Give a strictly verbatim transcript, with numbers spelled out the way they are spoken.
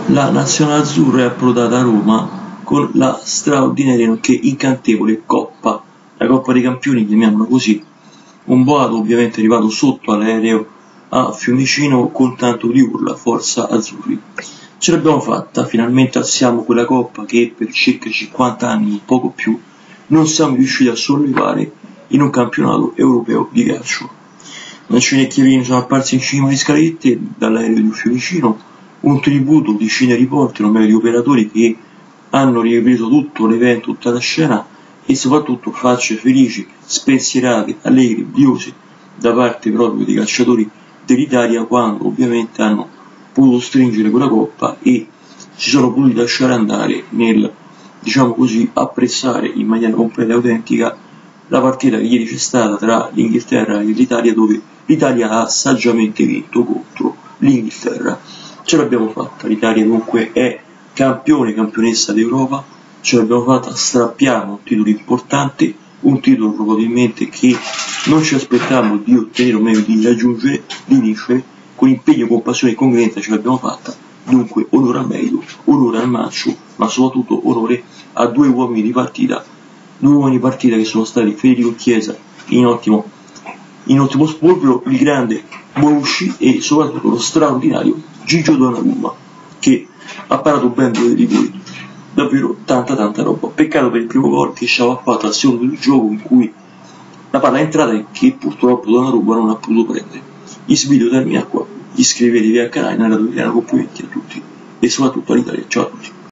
La nazionale azzurra è approdata a Roma con la straordinaria nonché incantevole Coppa, la Coppa dei Campioni, chiamiamola così. Un boato ovviamente è arrivato sotto all'aereo a Fiumicino con tanto di urla Forza Azzurri. Ce l'abbiamo fatta, finalmente alziamo quella Coppa che per circa cinquanta anni, poco più, non siamo riusciti a sollevare in un campionato europeo di calcio. Mancini e Chiellini sono apparsi in cima di scalette dall'aereo di Fiumicino, un tributo di cinereporter, o meglio di operatori che hanno ripreso tutto l'evento, tutta la scena, e soprattutto facce felici, spensierate, allegre, briose da parte proprio dei calciatori dell'Italia, quando ovviamente hanno potuto stringere quella coppa e si sono potuti lasciare andare nel, diciamo così, apprezzare in maniera completa e autentica la partita che ieri c'è stata tra l'Inghilterra e l'Italia, dove l'Italia ha saggiamente vinto contro l'Inghilterra. Ce l'abbiamo fatta, l'Italia dunque è campione, campionessa d'Europa, ce l'abbiamo fatta, strappiamo un titolo importante, un titolo probabilmente che non ci aspettavamo di ottenere, o meglio di raggiungere, di vincere, con impegno, con passione e congruenza ce l'abbiamo fatta. Dunque onore al merito, onore al Mancio, ma soprattutto onore a due uomini di partita, due uomini di partita che sono stati Federico Chiesa in ottimo, in ottimo spolvero, il grande Bonucci e soprattutto lo straordinario Gigio Donnarumma, che ha parato ben due rigori, davvero tanta tanta roba. Peccato per il primo gol che ci aveva fatto al secondo del gioco, in cui la palla è entrata e che purtroppo Donnarumma non ha potuto prendere. Il video termina qua, iscrivetevi al canale, Narrato Italiano, complimenti a tutti e soprattutto all'Italia. Ciao a tutti.